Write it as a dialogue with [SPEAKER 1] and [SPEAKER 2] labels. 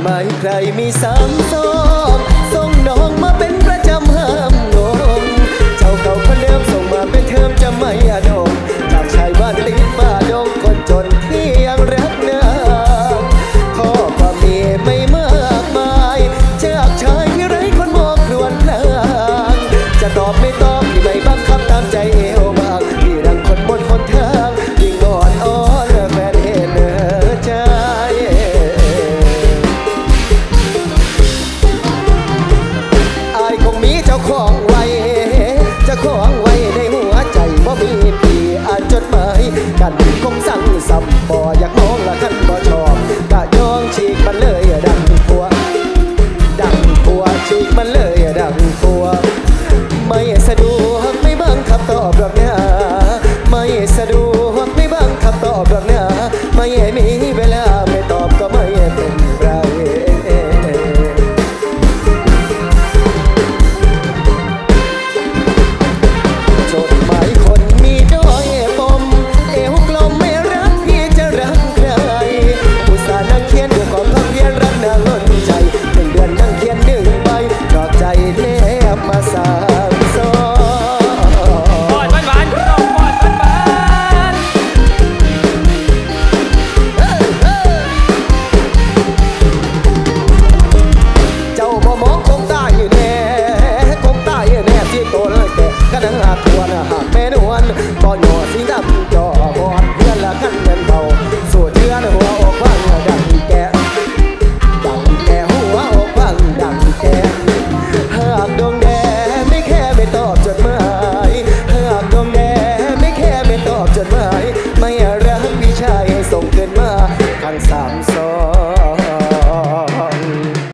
[SPEAKER 1] ายใครมี3 ซองส่งน้องมาเป็นประจำห้ามงงเจ้าเก่าคนเดิมส่งมาเป็นเทอมจะไม่อดมจากชายบ้านติดบ้านดงคนจนที่ยังรักนางข้อความมีไม่มากมายจากชายที่ไร้คนมองครวญพลางจะตอบไม่ตอบที่ไม่บังคับตามใจเอวบางที่ดังคนบนคนทางยิ่งอ่อนอ้อนแฟนเห็นใจอายคงมีเจ้าของไว้เจ้าของไว้ในหัวใจเพราะมีพี่อ่านจดหมายกันคงสั่งสับบ่อยากมองละท่านบ่ชอบกะยองฉีกมันเลยดังผัวฉีกมันเลยดังผัวไม่สะดวกไม่บังคับตอบหรอกนะไม่สะดวกไม่บังคับตอบหรอกนะไม่มีเวลาไม่ตอบก็ไม่เป็นไรจดหมายคนมีด้อยปมเอวกลมไม่รักพี่จะรักใครอุตส่าห์นั่งเขียนด้วยความพักเพียรรักนางล้นใจ1 เดือนนั่งเขียน1 ใบชอบใจแนบมา3 ซอง
[SPEAKER 2] ปอดหวานพี่น้องปอดหวาน
[SPEAKER 1] เจ้าบ่มองคงตายแน่คงตายแน่ที่โตเลยแต่ก็นังหักทวนหักแม่นวลบ่หยอดสีดำจอบอดเพื่อนละกันเงินเบาสู่เทือนหัวอกฟังดังแก่หัวอกฟังดังแก่หากดวงแดงไม่แค่ไม่ตอบจดหมายหากดวงแดงไม่แค่ไม่ตอบจดหมายไม่รักพี่ชายส่งเกินมาทั้ง3